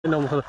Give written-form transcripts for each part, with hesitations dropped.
نام خدا.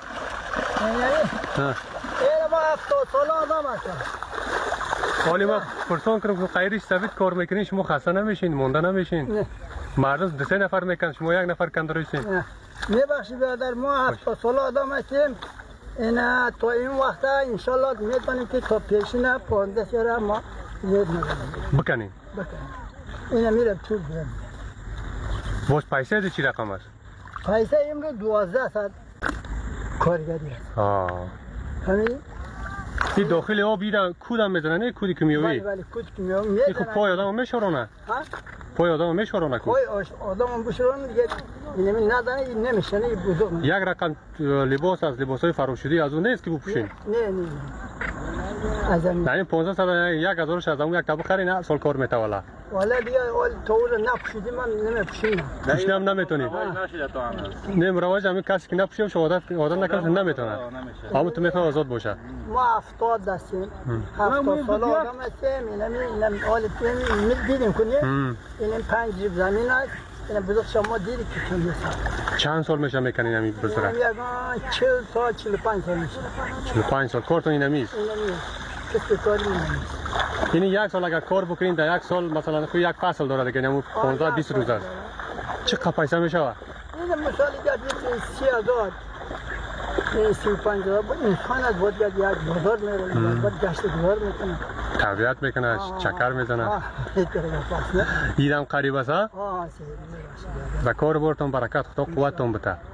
ما 70 سال آدم هستم. حالی ما پرسان کنم که خیریش ثابت کار میکنین شما خسته نمیشین مونده نمیشین؟ نه. مردم دو سه نفر میکنن شما یک نفر کندرویسین؟ نه. میبخشی برادر ما 70 سال آدم هستیم. اینا تا این وقت انشالله میتونیم که تا پیشینه 15 سال ما زید نکنیم. بکنین؟ بکنیم. اینا میره تو برم. باز پیسه ده چی رقم است؟ پیسه امروز 12 ساعت کارگری است. همین؟ این داخل آب بیدن کودم میزنه نه کودی کیمیایی؟ بله کود کیمیایی میزنه. این خب پای آدم میشورونه؟ پای آدم میشورونه کود؟ پای آدم بشورونه دیگه این ندانه نمیشنه این بزرگ. یک رقم لباس از لباسای فروشیدی از اون نیست که بپوشین؟ نه از این نه این 15 سال 1000 از اون یک تابو خرین هر سال کار میتواله. والا دیگه تو رو نپوشیدی من نمیپوشینم. پوشیدم نمیتونید. نه مروج همین کسی که نپوشه شو عادت نکنه نمیتونه. اما تو میخوای آزاد باشه. ما 70 دستیم. 70 سال آدم هستیم. اینم حال تیم دیدیم کنیم. این 5 جیب زمین است. این بزرگ شما دیدی که چند سال. چند سال میشه میکنین همین بزرگ؟ 40 سال 45 سال میشه. 45 سال کارتون این همیست؟ کسی کاری نمیست. یعنی یک سال اگر کار بکنین در یک سال مثلا خود یک فصل داره دیگه نمو 15 20 روز است. چقدر پیسه میشه؟ این مثال دیگه 30,000 35,000 انسان از بود یک بازار میره بود گشت گذار میکنه. تربیت میکنه چکر میزنه. ایدم قریب است ها؟ و کار برتون برکت خدا قوتتون بده.